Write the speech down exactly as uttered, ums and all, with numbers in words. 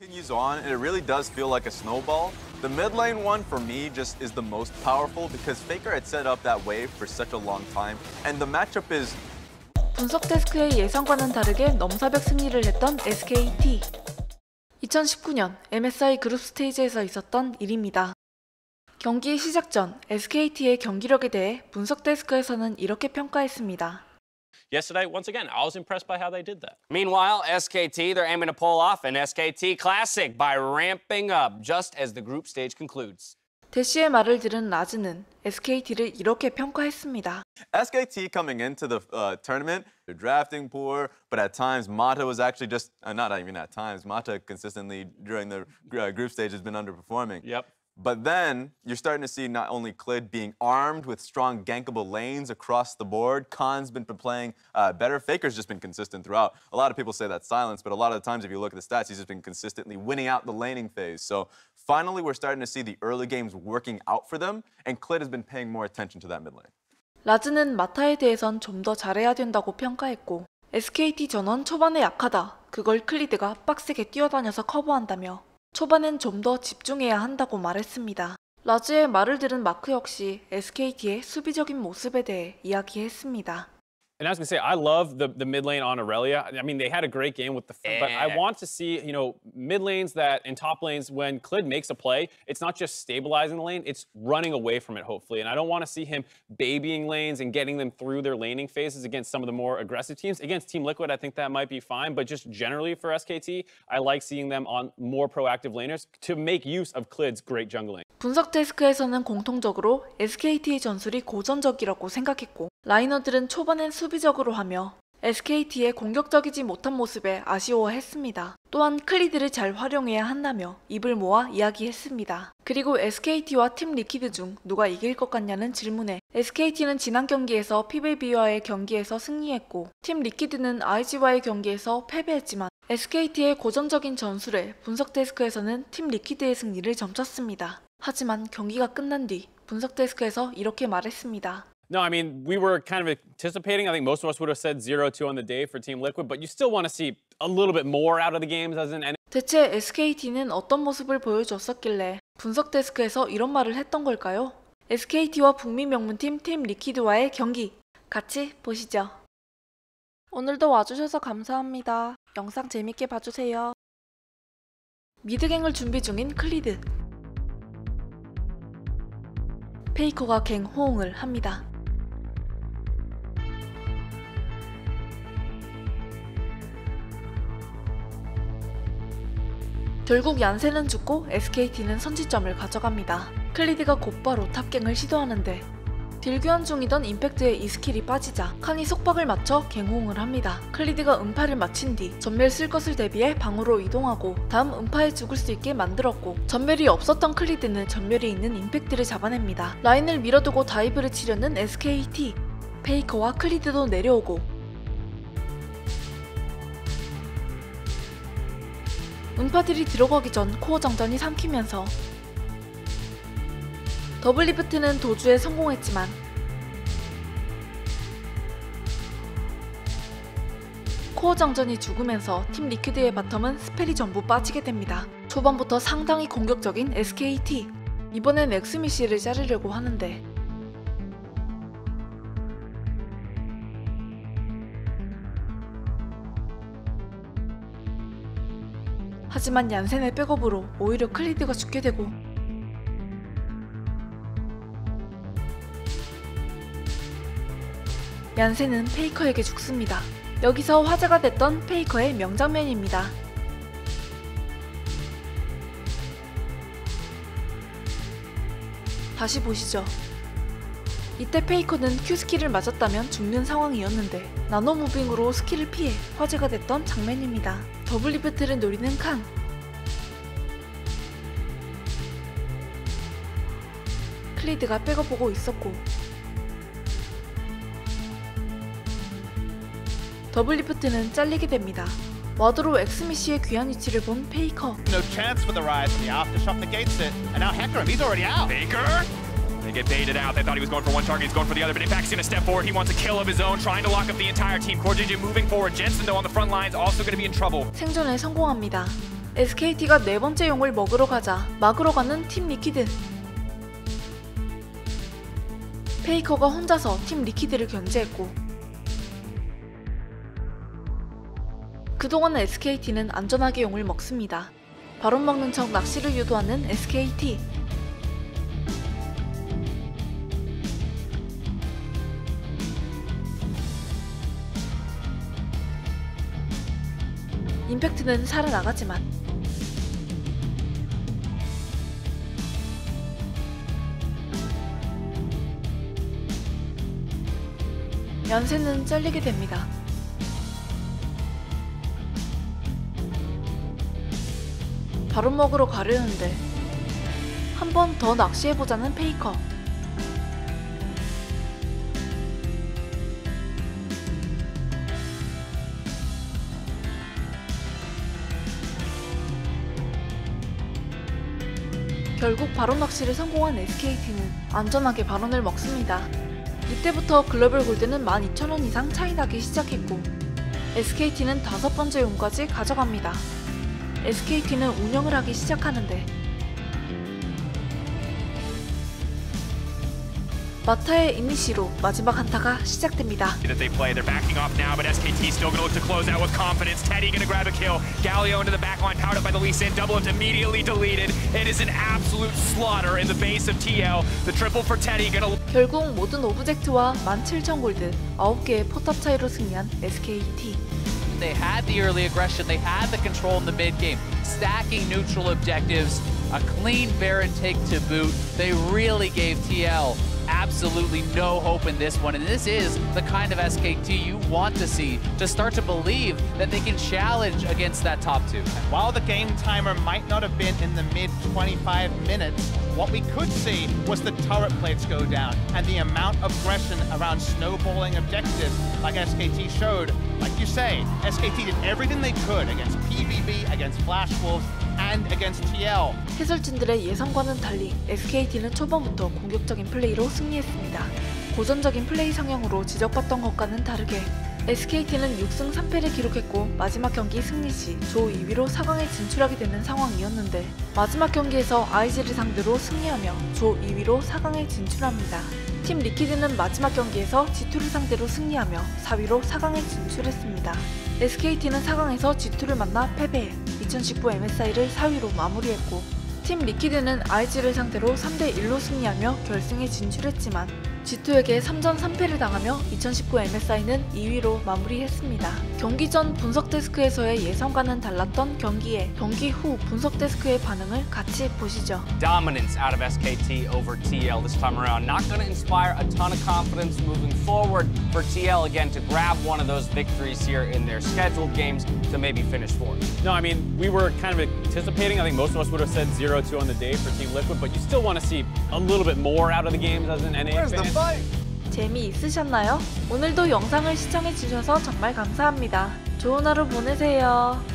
Continues on, and it really does feel like a snowball. The mid lane one for me just is the most powerful because Faker had set up that wave for such a long time, and the matchup is. 분석 데스크의 예상과는 다르게 넘사벽 승리를 했던 에스케이티. 이천십구 년 엠에스아이 그룹 스테이지에서 있었던 일입니다. 경기 시작 전 에스케이티의 경기력에 대해 분석 데스크에서는 이렇게 평가했습니다. Yesterday, once again, I was impressed by how they did that. Meanwhile, S K T, they're aiming to pull off an S K T classic by ramping up just as the group stage concludes. 대쉬의 말을 들은 라즈는 에스케이티를 이렇게 평가했습니다. S K T coming into the uh, tournament, they're drafting poor, but at times Mata was actually just, uh, not even at times, Mata consistently during the uh, group stage has been underperforming. Yep. But then you're starting to see not only Clid being armed with strong gankable lanes across the board, Khan's been playing uh, better, Faker's just been consistent throughout. A lot of people say that's silence, but a lot of the times if you look at the stats, he's just been consistently winning out the laning phase. So finally we're starting to see the early games working out for them, and Clid has been paying more attention to that mid lane. 라즈는 마타에 대해선 좀 더 잘해야 된다고 평가했고 에스케이티 전원 초반에 약하다, 그걸 클리드가 빡세게 뛰어다녀서 커버한다며 초반엔 좀 더 집중해야 한다고 말했습니다. 라즈의 말을 들은 마크 역시 에스케이티의 수비적인 모습에 대해 이야기했습니다. And I was going to say, I love the, the mid lane on Aurelia. I mean, they had a great game with the... Yeah. But I want to see, you know, mid lanes that, and top lanes, when Clid makes a play, it's not just stabilizing the lane, it's running away from it, hopefully. And I don't want to see him babying lanes and getting them through their laning phases against some of the more aggressive teams. Against Team Liquid, I think that might be fine. But just generally for S K T, I like seeing them on more proactive laners to make use of Clid's great jungling. 분석 데스크에서는 공통적으로 에스케이티의 전술이 고전적이라고 생각했고 라이너들은 초반엔 수비적으로 하며 에스케이티의 공격적이지 못한 모습에 아쉬워했습니다. 또한 클리드를 잘 활용해야 한다며 입을 모아 이야기했습니다. 그리고 에스케이티와 팀 리퀴드 중 누가 이길 것 같냐는 질문에 에스케이티는 지난 경기에서 피비비와의 경기에서 승리했고 팀 리퀴드는 아이지와의 경기에서 패배했지만 에스케이티의 고전적인 전술에 분석 데스크에서는 팀 리퀴드의 승리를 점쳤습니다. 하지만 경기가 끝난 뒤 분석 데스크에서 이렇게 말했습니다. No, I mean, we were kind of anticipating. I think most of us would have said zero two on the day for Team Liquid, but you still want to see a little bit more out of the games as an... 대체 에스케이티는 어떤 모습을 보여줬었길래 분석 데스크에서 이런 말을 했던 걸까요? 에스케이티와 북미 명문팀 팀 리퀴드와의 경기 같이 보시죠. 오늘도 와주셔서 감사합니다. 영상 재밌게 봐주세요. 미드갱을 준비 중인 클리드. 페이커가 갱 호응을 합니다. 결국 얀센은 죽고 에스케이티는 선취점을 가져갑니다. 클리드가 곧바로 탑갱을 시도하는데 딜교환 중이던 임팩트의 이 스킬이 빠지자 칸이 속박을 맞춰 갱호응을 합니다. 클리드가 음파를 마친 뒤 전멸 쓸 것을 대비해 방으로 이동하고 다음 음파에 죽을 수 있게 만들었고 전멸이 없었던 클리드는 전멸이 있는 임팩트를 잡아냅니다. 라인을 밀어두고 다이브를 치려는 에스케이티. 페이커와 클리드도 내려오고 음파들이 들어가기 전 코어 장전이 삼키면서 더블리프트는 도주에 성공했지만 코어 장전이 죽으면서 팀 리퀴드의 바텀은 스펠이 전부 빠지게 됩니다. 초반부터 상당히 공격적인 에스케이티. 이번엔 엑스미시를 자르려고 하는데 하지만 얀센의 백업으로 오히려 클리드가 죽게 되고 얀센은 페이커에게 죽습니다. 여기서 화제가 됐던 페이커의 명장면입니다. 다시 보시죠. 이때 페이커는 Q스킬을 맞았다면 죽는 상황이었는데 나노 무빙으로 스킬을 피해 화제가 됐던 장면입니다. 더블리프트를 노리는 칸. 클리드가 백업보고 있었고 더블리프트는 잘리게 됩니다. 와드로 엑스미시의 귀한 위치를 본 페이커. No chance for the rise from the aftershock negates it. And now Hecarim, he's already out. Faker? They get baited out. They thought he was going for one target. He's going for the other. But Impact's going to step forward. He wants a kill of his own, trying to lock up the entire team. CoreJJ moving forward. Jensen, though, on the front lines, also going to be in trouble. 생존에 성공합니다. 에스케이티가 네 번째 용을 먹으러 가자 막으러 가는 팀 리퀴드. 페이커가 혼자서 팀 리퀴드를 견제했고 그동안 에스케이티는 안전하게 용을 먹습니다. 바론 먹는 척 낚시를 유도하는 에스케이티. 임팩트는 살아나가지만 연쇄는 잘리게 됩니다. 바론 먹으러 가려는데 한 번 더 낚시해보자는 페이커. 결국 바론 낚시를 성공한 에스케이티는 안전하게 바론을 먹습니다. 이때부터 글로벌 골드는 만 이천 원 이상 차이 나기 시작했고 에스케이티는 다섯 번째 용까지 가져갑니다. 에스케이티는 운영을 하기 시작하는데 마타의 이니시로 마지막 한타가 시작됩니다. That they play. They're backing off now, but S K T still going to look to close out with confidence. Teddy going to grab a kill. Galio into the backline, powered up by the Lee Sin. Double Lift immediately deleted. It is an absolute slaughter in the base of T L. The triple for Teddy going to. 결국 모든 오브젝트와 만 칠천 골드 아홉 개의 포탑 차이로 승리한 에스케이티. They had the early aggression, they had the control in the mid game, stacking neutral objectives, a clean Baron take to boot. They really gave T L absolutely no hope in this one, and this is the kind of S K T you want to see to start to believe that they can challenge against that top two. While the game timer might not have been in the mid twenty-five minutes, what we could see was the turret plates go down and the amount of aggression around snowballing objectives like S K T showed. Like you say, S K T did everything they could against P V B, against Flash Wolves, and against T L. 해설진들의 예상과는 달리 에스케이티는 초반부터 공격적인 플레이로 승리했습니다. 고전적인 플레이 성향으로 지적받던 것과는 다르게 에스케이티는 육 승 삼 패를 기록했고 마지막 경기 승리 시 조 이 위로 사 강에 진출하게 되는 상황이었는데 마지막 경기에서 아이지를 상대로 승리하며 조 이 위로 사 강에 진출합니다. 팀 리퀴드는 마지막 경기에서 지 투를 상대로 승리하며 사 위로 사 강에 진출했습니다. 에스케이티는 사 강에서 지 투를 만나 패배해 이천십구 엠에스아이를 사 위로 마무리했고 팀 리퀴드는 아이지를 상대로 삼 대 일로 승리하며 결승에 진출했지만 지 투에게 삼 전 삼 패를 당하며 이천십구 엠에스아이는 이 위로 마무리했습니다. 경기 전 분석 데스크에서의 예상과는 달랐던 경기에 경기 후 분석 데스크의 반응을 같이 보시죠. Dominance out of S K T over T L this time around. Not going to inspire a ton of confidence moving forward for T L again to grab one of those victories here in their scheduled games to maybe finish fourth. No, I mean, we were kind of anticipating, I think most of us would have said zero two on the day for Team Liquid, but you still want to see a little bit more out of the games as an N A fan. 재미있으셨나요? 오늘도 영상을 시청해주셔서 정말 감사합니다. 좋은 하루 보내세요.